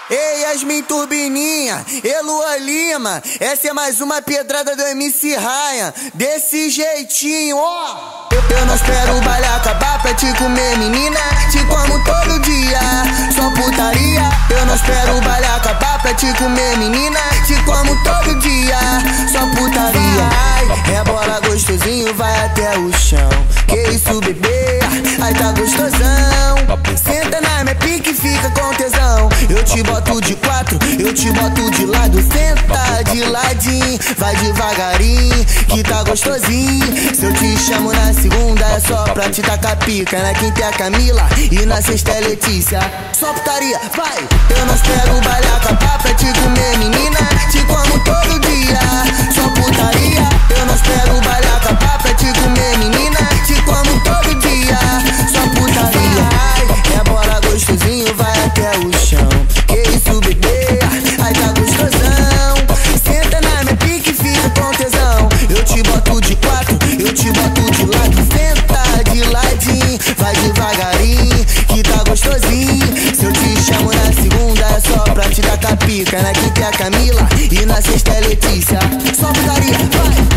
Ei, Yasmin Turbininha, Elua Lima, essa é mais uma pedrada do MC Ryan, desse jeitinho, ó. Eu não espero o baile acabar pra te comer, menina, te como todo dia, só putaria. Eu não espero o baile acabar pra te comer, menina, te como todo dia, só putaria. Ai, rebola gostosinho, vai até o chão. Que isso, bebê, ai tá gostosão. Senta na minha pique e fica com tesão. Eu te boto de quatro, eu te boto de lado. Senta de ladinho, vai devagarinho, que tá gostosinho. Se eu te chamo na segunda é só pra te tacar pica. Na quinta é a Camila e na sexta é Letícia. Só putaria, vai! Eu não espero o baile acabar pra te comer, menina, te como todo dia, só putaria. Eu não espero o baile acabar pra te comer, menina, te como todo dia, só putaria. Ai, rebola gostosinho, vai até o chão. Que isso, bebê, ai tá gostosão. Senta na minha pique e fica com tesão. Eu te boto de quatro, eu te boto de lado. Senta de ladinho, vai devagarinho, que tá gostosinho. Se eu te chamo na segunda é só pra te dar pica. Na quinta é a Camila e na sexta é Letícia. Só putaria, vai!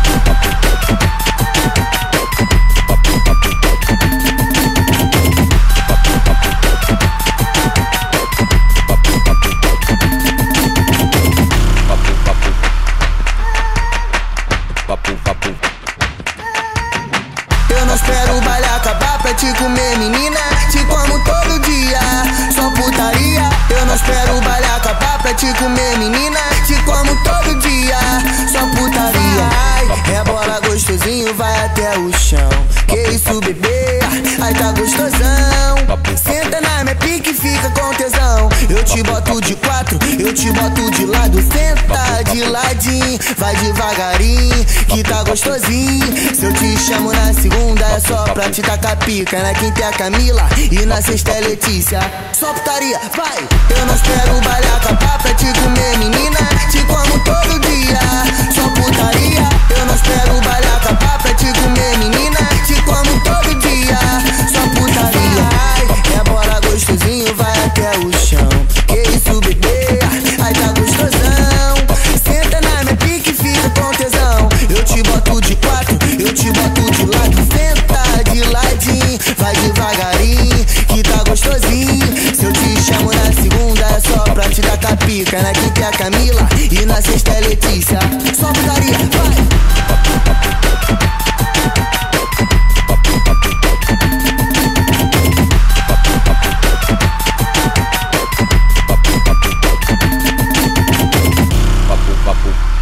Eu não espero o baile acabar pra te comer, menina, te como todo dia, só putaria. Eu não espero o baile acabar pra te comer, menina, te como todo dia, só putaria. Ai, rebola gostosinho, vai até o chão. Que isso, bebê, ai tá gostosão. Senta na minha pique e fica com tesão. Eu te boto de quatro, eu te boto de lado. Senta de ladinho, vai devagarinho, que tá gostosinho. Se eu te chamo na segunda é só pra te tacar pica. Na quinta é a Camila e na sexta é Letícia. Só putaria, vai! Eu não espero o baile acabar pra te comer, menina, te como todo dia, só putaria. Eu não espero o baile acabar pra te comer, menina, te como todo dia, só putaria. Ai, rebola gostosinho, vai até o chão. Que isso, bebê, ai tá gostosão. Senta na minha pique e fica com tesão. Eu te boto de quatro, eu te boto de lado. Senta de ladinho, vai devagarinho, que tá gostosinho. Se eu te chamo na segunda é só pra te dar pica. Na quinta é a Camila e na sexta é Letícia. Só putaria, vai! Papo.